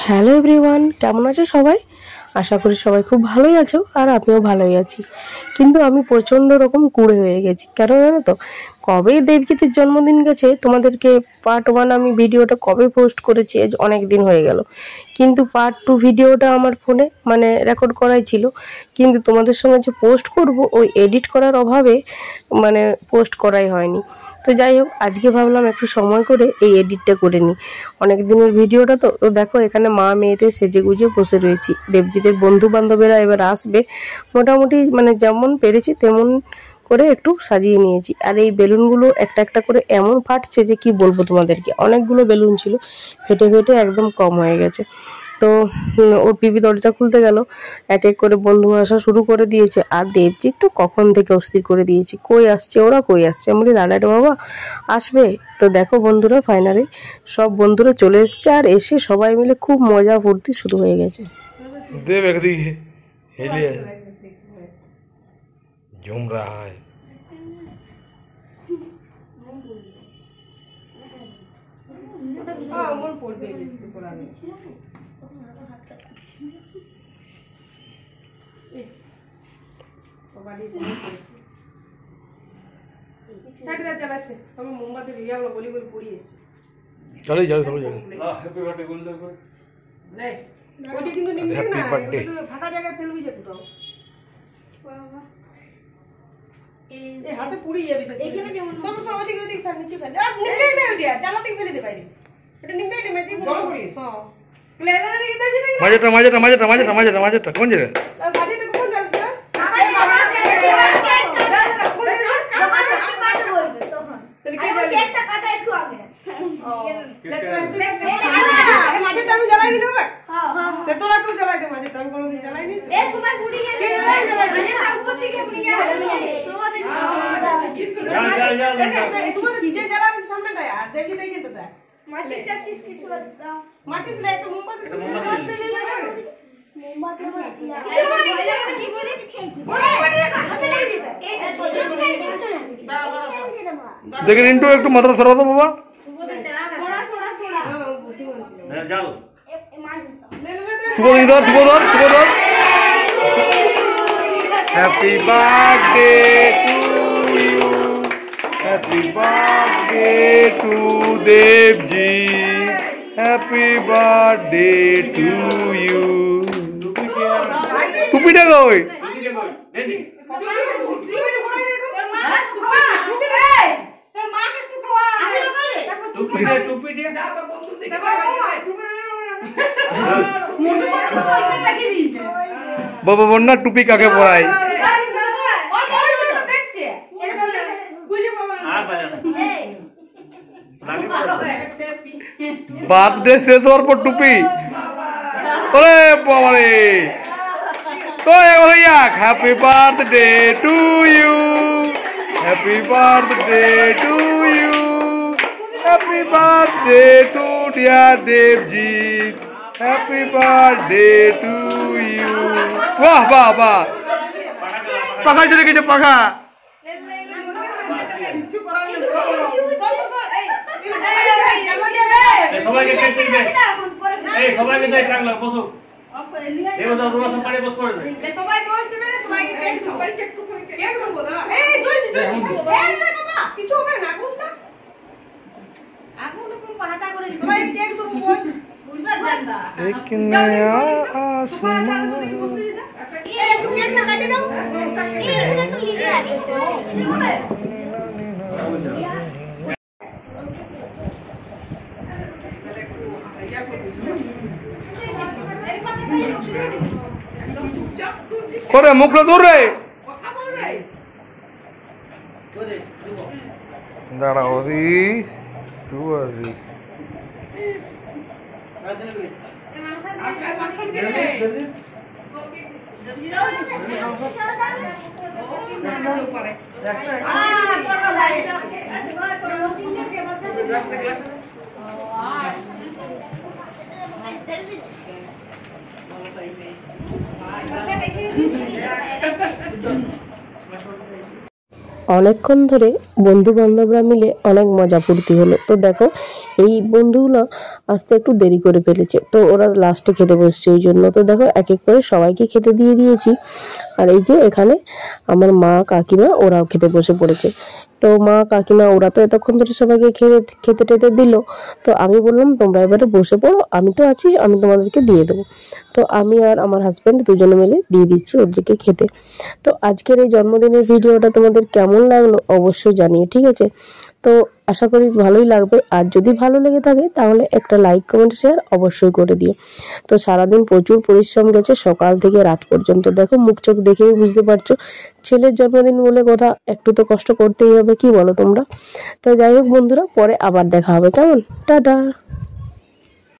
Hello everyone, কেমন আছো সবাই? আশা করি সবাই খুব ভালোই আছো আর আমিও ভালোই আছি। কিন্তু আমি প্রচণ্ড রকম কুঁড়ে হয়ে গেছি। কারণ জানো তো, কবে দেবজিতের জন্মদিন গেছে, তোমাদেরকে পার্ট 1 আমি ভিডিওটা কবে পোস্ট করেছি, অনেক দিন হয়ে গেল। কিন্তু পার্ট 2 ভিডিওটা আমার ফোনে রেকর্ড করাই ছিল, কিন্তু তোমাদের সঙ্গে যে পোস্ট করব ওই এডিট করার অভাবে পোস্ট করাই হয়নি। তো যাই হোক, আজকে ভাবলাম একটু সময় করে এই এডিটটা করে নিই। অনেক দিনের ভিডিওটা তো দেখো, এখানে মা মেয়েতে সেজে গুজে বসে রয়েছি। দেবজিতের বন্ধু বান্ধবেরা এবার আসবে, মোটামুটি যেমন পেরেছি তেমন করে একটু সাজিয়ে নিয়েছি। আর এই বেলুনগুলো একটা একটা করে এমন ফাটছে যে কি বলবো তোমাদেরকে। অনেকগুলো বেলুন ছিল, ফেটে ফেটে একদম কম হয়ে গেছে। তো ওর পিপি দরজা খুলতে গেল, এক এক করে বন্ধু আসা শুরু করে দিয়েছে। আর দেবজিৎ তো কখন থেকে অস্থির করে দিয়েছি, কই আসছে ওরা, কই আসছে। আমি বলি দাঁড়া রে বাবা, আসবে। তো দেখো বন্ধুরা, ফাইনালি সব বন্ধুরা চলে এসছে, আর এসে সবাই মিলে খুব মজা ফুর্তি শুরু হয়ে গেছে। देव একদিকে হেলিয়ে झूम रहा है। चले जाओ चलो जाओ। हैप्पी बर्थडे बोल दो नहीं ওটা কিন্তু নিমবে না, এটা তো ফাঁকা জায়গায় ফেলবি যে কোথাও। বাবা এই হাতে পুড়ি যাবে। এখানে যেমন সব সব ওদিকে ওদিকে ফেল, নিচে ফেল। আর নিচে না ওইটা জ্বালাতে ফেলে দে বাইরে। এটা নিমবে না, মেদি বল করিস। হ্যাঁ ক্লিয়ার দিকে দেখি দেখি। মাঝেটা কোন জায়গা? মাঝেটা কোন জায়গা? এই বাবা তাহলে কে যাবে? কেকটা কাটা একটু আগে। ও মাঝেটা আমি জ্বালাই দিলাম না। হ্যাঁ তে তোরা একটু জ্বালাই দে। মাঝেটা আমি কোনোদিন জ্বালাই নি। এ তোমার পুড়ি গেছে। কে জ্বালাই মাঝেটা উপর থেকে পুড়িয়ে হবে। শোভা দেখি। তোমার যে জ্বালাবি সামনেটা আর দেখি দেখি তো দেখ। মাটিস কাটিস কিছু দাও। মাটিস লে একটু মোমবাতি দে। মোমবাতি দিয়া। ভয়লা কি বলে খেয়েছি। মোমবাতি দেখা হাতে লেগে দিবে। দেখেন ইন্টু একটু মাত্রা সরা দাও বাবা। শুভদর happy birthday to you, happy birthday to Debji, happy birthday to you. টুপিটা কই? বাবা বন্যা টুপি কাকে পরায়? বার্থডে শেষ হওয়ার পর টুপি? ওরে বাবা রে, happy birthday to you, happy birthday to you, happy birthday to dear Debjit, happy birthday to you. বাহ বাহ বাহ, পাখা চলে গেছে পাখা। সবাইকে কেক দিবে, এই সবাইকে দেখ লাগলো বসো। এই বসো তোমরা সব পারে বস করে দে। সবাই বসবে, সবাইকে কেক দাও। সবাইকে একটু করে কেক দেবো দাঁড়া। এই জলছি এই না বাবা কিছু হবে না, আগুনটা কোন হাতা করে নি। সবাই কেক দেবো বস। বুঝবার জানবা एक नया आसमान। এই কেক না কাটি দাও। এই একটু লিখে আছে। করে মুখটা দূর রে, দাঁড়াও হরিশ তু হরিশ। অনেকক্ষণ ধরে বন্ধু বান্ধবরা মিলে অনেক মজা ফুর্তি হলো। তো দেখো এই বন্ধুগুলো আসতে একটু দেরি করে ফেলেছে, তো ওরা লাস্টে খেতে বসছে ওই জন্য। তো দেখো এক এক করে সবাইকে খেতে দিয়ে দিয়েছি। আর এই যে এখানে আমার মা কাকিমা ওরাও খেতে বসে পড়েছে। তো মা কাকিমা ওরা তো এতক্ষণ ধরে সবাইকে খেতে টেতে দিল। তো আমি বললাম তোমরা এবারে বসে পড়ো, আমি তো আছি, আমি তোমাদেরকে দিয়ে দেবো। তো আমি আর আমার হাজব্যান্ড দুজনে মিলে দিয়ে দিচ্ছি ওদেরকে খেতে। তো আজকের এই জন্মদিনের ভিডিওটা তোমাদের কেমন লাগলো অবশ্যই জানিও, ঠিক আছে? তো আশা করি ভালোই লাগবে। আর যদি ভালো লেগে থাকে তাহলে একটা লাইক কমেন্ট শেয়ার অবশ্যই করে দিও। তো সারাদিন প্রচুর পরিশ্রম গেছে, সকাল থেকে রাত পর্যন্ত। দেখো মুখ চোখ দেখেই বুঝতে পারছো ছেলের জন্মদিন বলে কথা, একটু তো কষ্ট করতেই হবে, কি বলো তোমরা? তো যাই হোক বন্ধুরা, পরে আবার দেখা হবে, কেমন? টাটা।